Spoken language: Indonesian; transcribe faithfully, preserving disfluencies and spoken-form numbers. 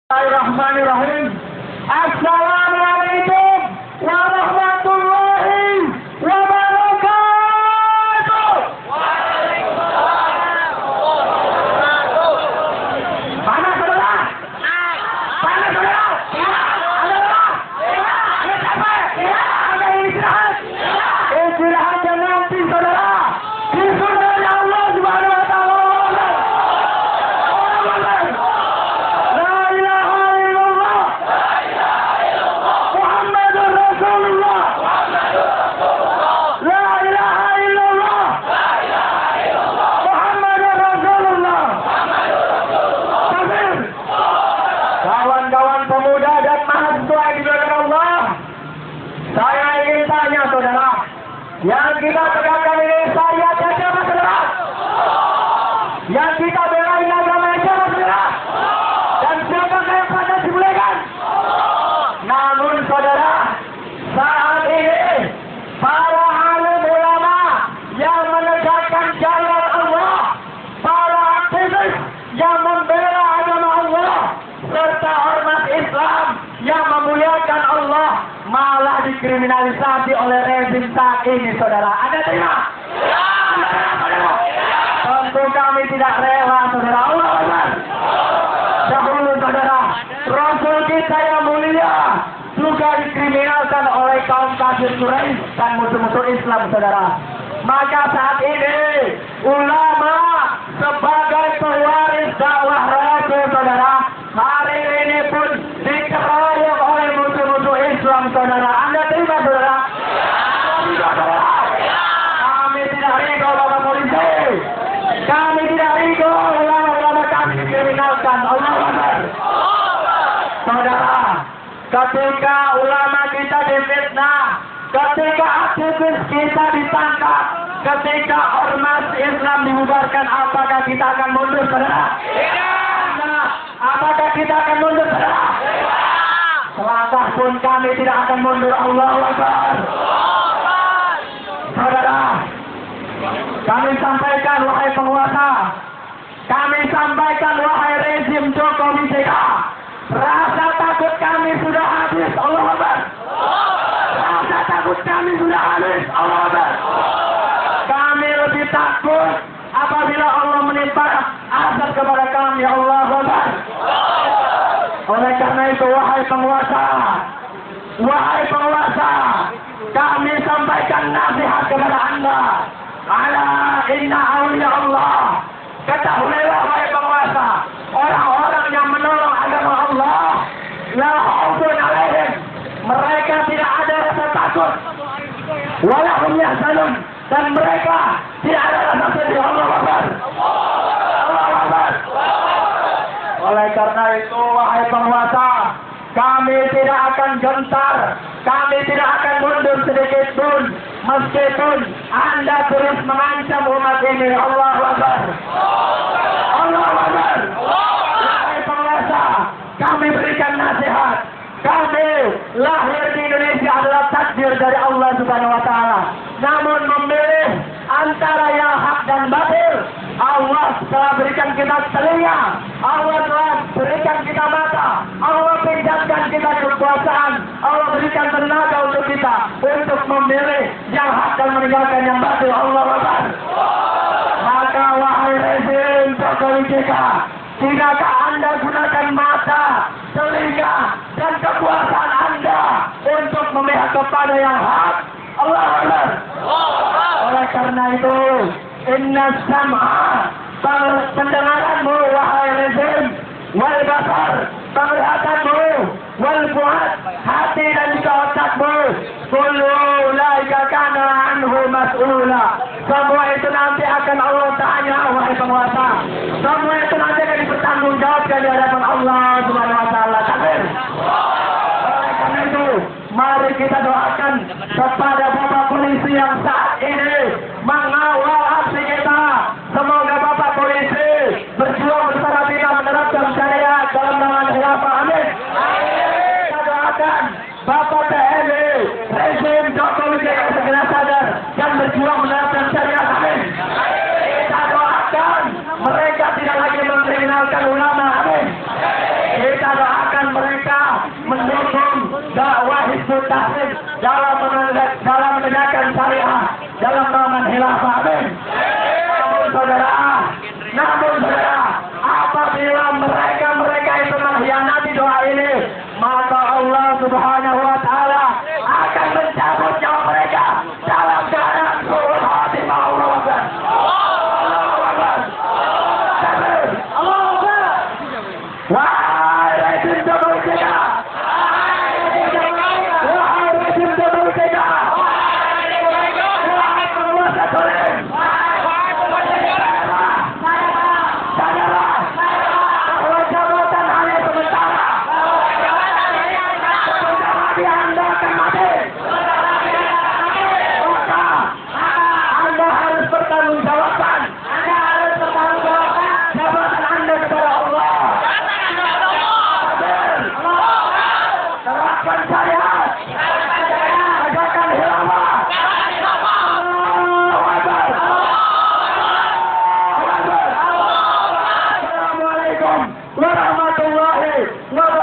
Bismillahirrahmanirrahim. Assalamualaikum warahmatullahi wabarakatuh. Waalaikumsalam warahmatullahi wabarakatuh. Panas saudara? Panas saudara? Ada lelah? Ada capek? Ada istirahat? Istirahatnya nanti saudara di surganya Allah Subhanahu wa Ta'ala. Kawan-kawan pemuda dan mahasiswa yang dimuliakan Allah, saya ingin tanya saudara, yang kita tegakkan ini syariatnya siapa saudara? Yang kita belain agamanya siapa saudara? Dan siapa yang patut dimuliakan? Namun saudara, saat ini para alim ulama yang menegakkan jalan Allah, para aktivis yang membela agama Allah, serta ormas Islam yang memuliakan Allah malah dikriminalisasi oleh rezim saat ini saudara. Anda terima? Ya. Anda terima saudara? Tentu kami tidak rela saudara. Allah Akbar. Dahulu saudara, Rasul kita yang mulia juga dikriminalkan oleh kaum kafir Quraisy dan musuh-musuh Islam saudara. Maka saat ini ulama sebagai pewaris dakwah Rasul saudara, hari ini pun dikeroyok oleh musuh-musuh Islam saudara. Anda terima saudara? Kami tidak saudara. Kami tidak ridho Bapak polisi. Kami tidak ridho ulama-ulama kami dikriminalkan. Allah Akbar. Saudara, ketika ulama kita difitnah, ketika aktivis kita ditangkap, ketika ormas Islam dibubarkan, apakah kita akan mundur saudara? Tidak. Apakah kita akan mundur saudara? Selangkah pun kami tidak akan mundur. Allahu Akbar. Saudara, kami sampaikan wahai penguasa, kami sampaikan wahai rezim Jokowi J K, rasa takut kami sudah habis. Allah Akbar. Rasa takut kami sudah habis. Allah Akbar. Kami lebih takut apabila Allah menimpa azab kepada kami. Allah Akbar. Oleh karena itu wahai penguasa, wahai penguasa, kami sampaikan nasihat kepada anda. Ala inna awliya Allah. Ketahuilah wahai penguasa, orang-orang yang menolong agama Allah, la khaufun alaihim, mereka tidak ada rasa takut, wala hum yahzanun, dan mereka tidak ada rasa sedih. Allah Akbar. Allah Akbar. Oleh karena itu wahai penguasa, kami tidak akan gentar, kami tidak akan mundur sedikit pun, meskipun anda terus mengancam umat ini. Allah Akbar. Allah Akbar. Wahai penguasa, kami berikan nasihat. Kami lahir di Indonesia adalah takdir dari Allah Subhanahu wa Ta'ala. Namun memilih antara yang hak dan batil, Allah telah berikan kita telinga, Allah telah berikan kita mata, Allah pinjamkan kita kekuasaan, Allah berikan tenaga untuk kita untuk memilih yang hak dan meninggalkan yang batil. Allah Akbar. Maka wahai rezim Jokowi J K, tidakkah anda gunakan mata, telinga, dan kekuasaan anda untuk memihak kepada yang hak? Allah Akbar. Oleh karena itu, inna sam'a, pendengaranmu wahai rezim, wal basar, penglihatanmu, wal fuad, hati dan juga otakmu, kullu ulaika kana anhu mas'ula, semua itu nanti akan Allah tanya wahai penguasa. Semua itu nanti akan dipertanggungjawabkan di hadapan Allah Subhanahu wa Ta'ala. Takbir. Oleh karena itu, mari kita doakan kepada Bapak polisi yang saat ini mengawal aksi kita. Semoga Bapak polisi berjuang bersama kita menerapkan syariat dalam naungan khilafah. Amin. Kita doakan Bapak T N I, rezim Jokowi J K segera sadar dan berjuang menerapkan syariat. Amin. Kita doakan mereka tidak lagi mengkriminalkan ulama. Amin. Kita doakan mendukung dakwah Hizbut Tahrir dalam menegak, dalam menegakkan syariah dalam naungan khilafah. Amin. Namun saudara, namun saudara, apabila mereka-mereka itu mengkhianati doa ini, maka Allah Subhanahu wa taala akan mencabut nyawa mereka dalam keadaan suul khatimah. Allahu Akbar. Allahu Akbar. Allahu Akbar. Wahai rezim Jokowi J K. Wahai rezim Jokowi J K. Wahai penguasa zalim. Sadarlah bahwa jabatan hanya sementara. Sebentar lagi Anda akan mati. Maka Anda harus bertanggung jawabkan. Anda harus bertanggung jawabkan jabatan Anda kepada Allah. Terapkan syariat. Tegakkan khilafah. Allahu Akbar. Allahu Akbar. Assalamualaikum warahmatullahi wabarakatuh.